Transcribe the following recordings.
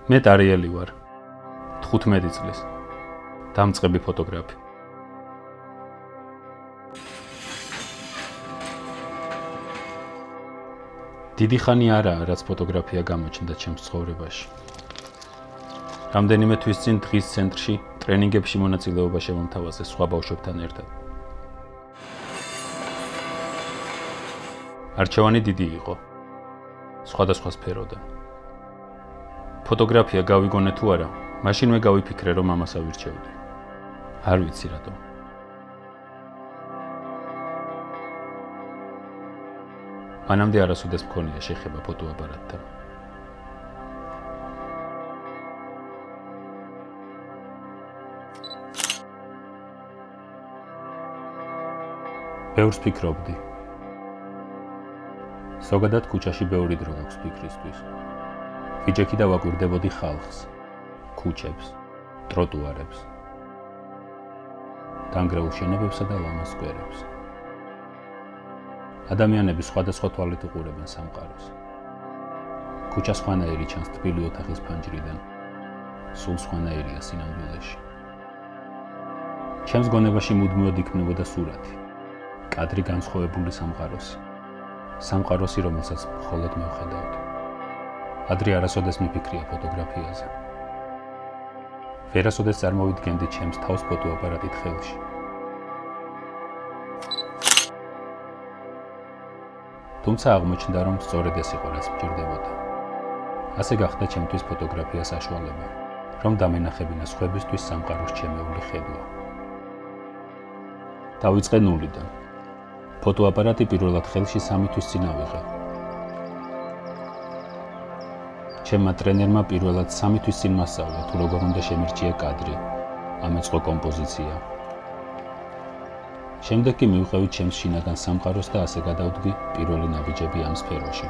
მე ტარიელი ვარ. 15 წლის. დამწყები ფოტოგრაფი. დიდი ხანი არაა, რაც ფოტოგრაფია გამოჩნდა ჩემს ცხოვრებაში. რამდენიმე თვის წინ დღის ცენტრში ტრენინგებში მონაწილეობა შემომთავაზეს სხვა ბავშვებთან ერთად. არჩევანი დიდი იყო. სხვადასხვა სფეროდან. ფოტოგრაფია გავიგონე თუ არა, მაშინვე გავიფიქრე, რომ ამას ავირჩევდი. არ ვიცი რატომ. მანამდე არასოდეს მქონია შეხება ფოტოაპარატთან. ბევრს ფიქრობდი. ზოგადად ქუჩაში ბევრი დრო მაქვს ფიქრისთვის. ვიჯექი და ვაკვირდებოდი ხალხს, ქუჩებს, ტროტუარებს, დანგრეულ შენობებსა და ლამაზ სკვერებს. ადამიანები სხვადასხვა თვალით უყურებენ სამყაროს. ქუჩა სხვანაირი ჩანს თბილი ოთახის ფანჯრიდან, სულ სხვანაირია სინამდვილეში. ჩემს გონებაში მუდმივად იქმნებოდა სურათი, კადრი განსხვავებული სამყაროსი. სამყაროსი, რომელსაც მხოლოდ მე ვხედავდი. ადრე არასოდეს მიფიქრია ფოტოგრაფიაზე. ვერასოდეს წარმოვიდგენდი ჩემს თავს ფოტოაპარატით ხელში. თუმცა აღმოჩნდა, რომ სწორედ ეს იყო, რაც მჭირდებოდა. ასე გახდა ჩემთვის ფოტოგრაფია საშუალება, რომ დამენახებინა სხვებისთვის სამყაროს ჩემეული ხედვა. დავიწყე ნულიდან. ფოტოაპარატი პირველად ხელში 3 თვის წინ ავიღე. ჩემმა ტრენერმა პირველად 3 თვის წინ მასწავლა, თუ როგორ უნდა შემირჩია კადრი, ამეწყო კომპოზიცია. შემდეგ კი მივყევი ჩემს შინაგან სამყაროს და ასე გადავდგი პირველი ნაბიჯები ამ სფეროში.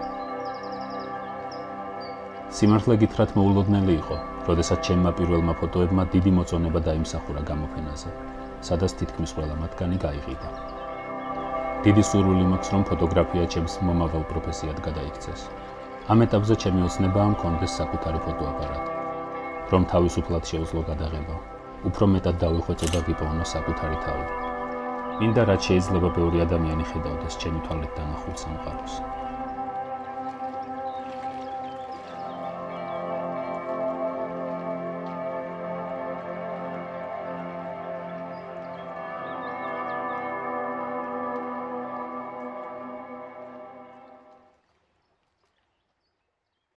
სიმართლე გითხრათ, მოულოდნელი იყო, როდესაც ჩემმა პირველმა ფოტოებმა დიდი მოწონება დაიმსახურა გამოფენაზე, სადაც თითქმის ყველა მათგანი გაიყიდა. დიდი სურვილი მაქვს, რომ ფოტოგრაფია ჩემს მომავალ პროფესიად გადაიქცეს. ამ ეტაპზე ჩემი ოცნებაა მქონდეს საკუთარი ფოტოაპარატი, რომ თავისუფლად შეუძლო გადაღება, უფრო მეტად დავიხვეწო და ვიპოვნო საკუთარი თავი. მინდა, რაც შეიძლება ბევრი ადამიანი ხედავდეს ჩემი თვალით დანახულ სამყაროს.